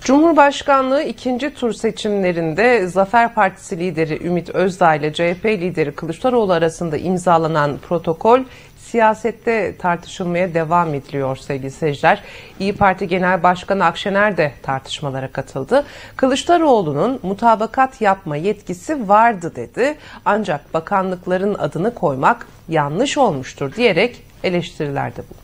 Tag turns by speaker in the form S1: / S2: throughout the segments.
S1: Cumhurbaşkanlığı ikinci tur seçimlerinde Zafer Partisi lideri Ümit Özdağ ile CHP lideri Kılıçdaroğlu arasında imzalanan protokol siyasette tartışılmaya devam ediliyor sevgili seyirciler. İYİ Parti Genel Başkanı Akşener de tartışmalara katıldı. Kılıçdaroğlu'nun mutabakat yapma yetkisi vardı dedi. Ancak bakanlıkların adını koymak yanlış olmuştur diyerek eleştirilerde bulundu.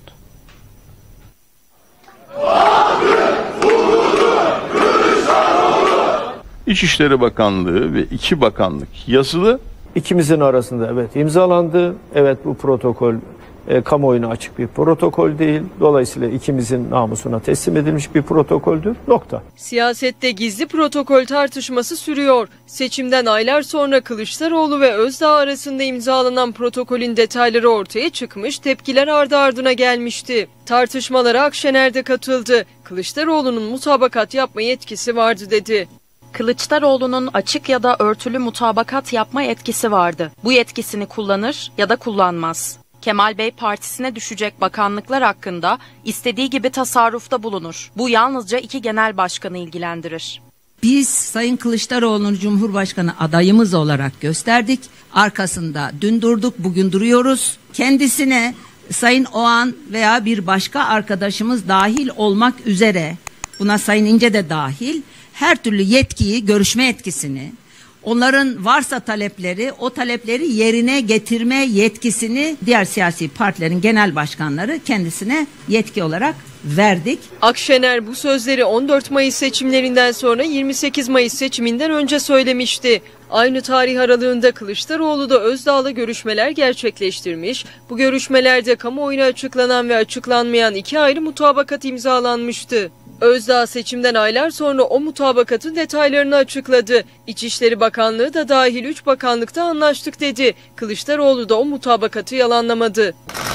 S2: İçişleri Bakanlığı ve iki bakanlık yazılı.
S3: İkimizin arasında evet imzalandı. Evet, bu protokol kamuoyuna açık bir protokol değil. Dolayısıyla ikimizin namusuna teslim edilmiş bir protokoldür. Nokta.
S4: Siyasette gizli protokol tartışması sürüyor. Seçimden aylar sonra Kılıçdaroğlu ve Özdağ arasında imzalanan protokolün detayları ortaya çıkmış, tepkiler ardı ardına gelmişti. Tartışmalara Akşener de katıldı. Kılıçdaroğlu'nun mutabakat yapma yetkisi vardı dedi.
S5: Kılıçdaroğlu'nun açık ya da örtülü mutabakat yapma yetkisi vardı. Bu yetkisini kullanır ya da kullanmaz. Kemal Bey partisine düşecek bakanlıklar hakkında istediği gibi tasarrufta bulunur. Bu yalnızca iki genel başkanı ilgilendirir.
S6: Biz Sayın Kılıçdaroğlu'nu Cumhurbaşkanı adayımız olarak gösterdik. Arkasında dün durduk, bugün duruyoruz. Kendisine Sayın Oğan veya bir başka arkadaşımız dahil olmak üzere, buna Sayın İnce de dahil, her türlü yetkiyi, görüşme yetkisini, onların varsa talepleri, o talepleri yerine getirme yetkisini diğer siyasi partilerin genel başkanları kendisine yetki olarak verdik.
S4: Akşener bu sözleri 14 Mayıs seçimlerinden sonra 28 Mayıs seçiminden önce söylemişti. Aynı tarih aralığında Kılıçdaroğlu da Özdağ'la görüşmeler gerçekleştirmiş. Bu görüşmelerde kamuoyuna açıklanan ve açıklanmayan iki ayrı mutabakat imzalanmıştı. Özdağ seçimden aylar sonra o mutabakatın detaylarını açıkladı. İçişleri Bakanlığı da dahil 3 bakanlıkta anlaştık dedi. Kılıçdaroğlu da o mutabakatı yalanlamadı.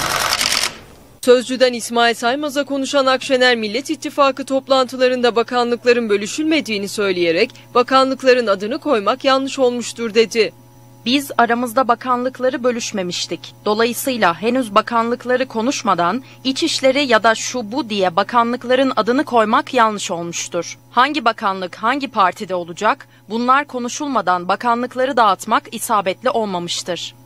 S4: Sözcüden İsmail Saymaz'a konuşan Akşener, Millet İttifakı toplantılarında bakanlıkların bölüşülmediğini söyleyerek bakanlıkların adını koymak yanlış olmuştur dedi.
S5: Biz aramızda bakanlıkları bölüşmemiştik. Dolayısıyla henüz bakanlıkları konuşmadan İçişleri ya da şu bu diye bakanlıkların adını koymak yanlış olmuştur. Hangi bakanlık hangi partide olacak? Bunlar konuşulmadan bakanlıkları dağıtmak isabetli olmamıştır.